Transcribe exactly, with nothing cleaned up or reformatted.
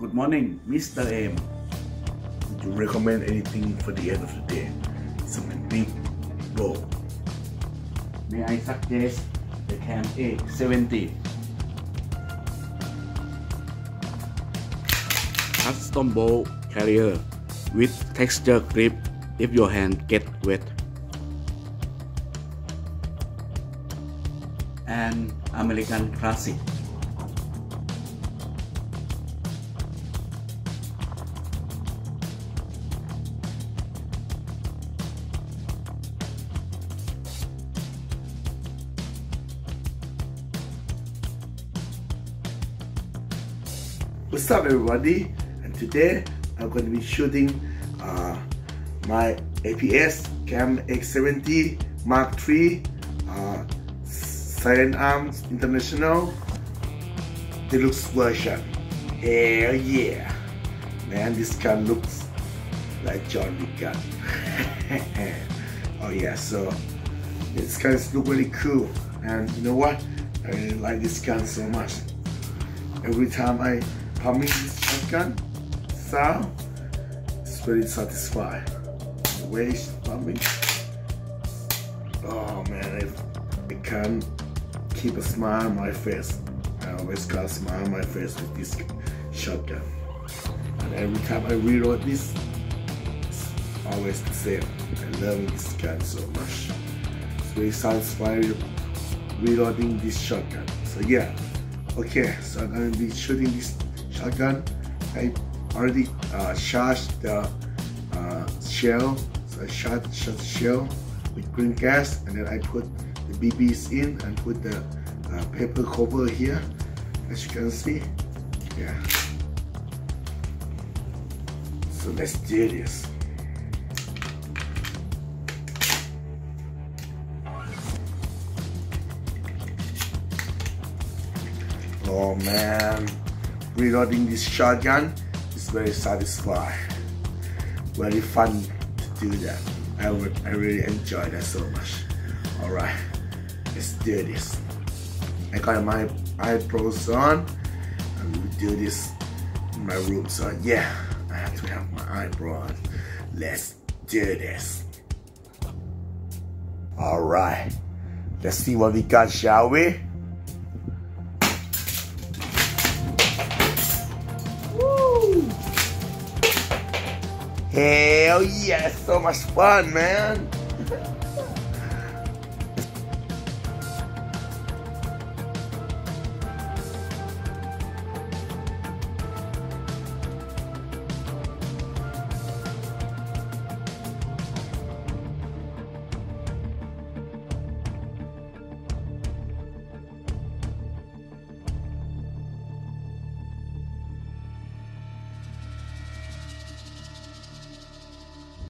Good morning, Mister M. Would you recommend anything for the end of the day? Something big, bold. May I suggest the CAM eight seventy? Custom ball carrier with texture grip if your hand get wet. And American Classic. What's up, everybody? And today I'm going to be shooting uh, my A P S CAM eight seventy Mark three uh, Sidearms International Deluxe version. Hell yeah! Man, this gun looks like John Wick gun. Oh yeah, so this gun looks really cool, and you know what? I really like this gun so much. Every time I pumping this shotgun sound, it's very satisfying. The way it's pumping, oh man, I, I can't keep a smile on my face. I always got a smile on my face with this shotgun. And every time I reload this, it's always the same. I love this gun so much. It's very satisfying reloading this shotgun. So yeah, okay, so I'm gonna be shooting this shotgun. I already uh, charged the uh, shell, so I shot, shot the shell with green gas, and then I put the B Bs in and put the uh, paper cover here, as you can see. Yeah. So let's do this. Oh man, reloading this shotgun is very satisfying. Very fun to do that. I would, I really enjoy that so much. Alright, let's do this. I got my eyebrows on, and we'll do this in my room. So yeah, I have to have my eyebrow on. Let's do this. Alright, let's see what we got, shall we? Hell yeah, so much fun, man.